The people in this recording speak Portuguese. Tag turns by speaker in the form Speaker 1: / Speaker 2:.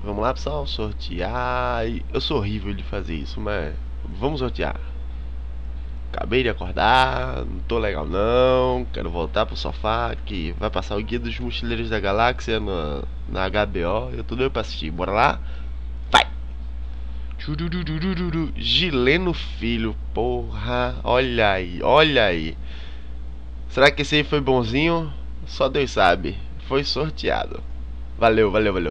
Speaker 1: Vamos lá, pessoal, sortear. Eu sou horrível de fazer isso, mas vamos sortear. Acabei de acordar, não tô legal não, quero voltar pro sofá que vai passar o Guia dos Mochileiros da Galáxia na HBO. Eu tô doido pra assistir, bora lá? Vai! Gileno Filho, porra, olha aí, olha aí. Será que esse aí foi bonzinho? Só Deus sabe. Foi sorteado. Valeu, valeu, valeu.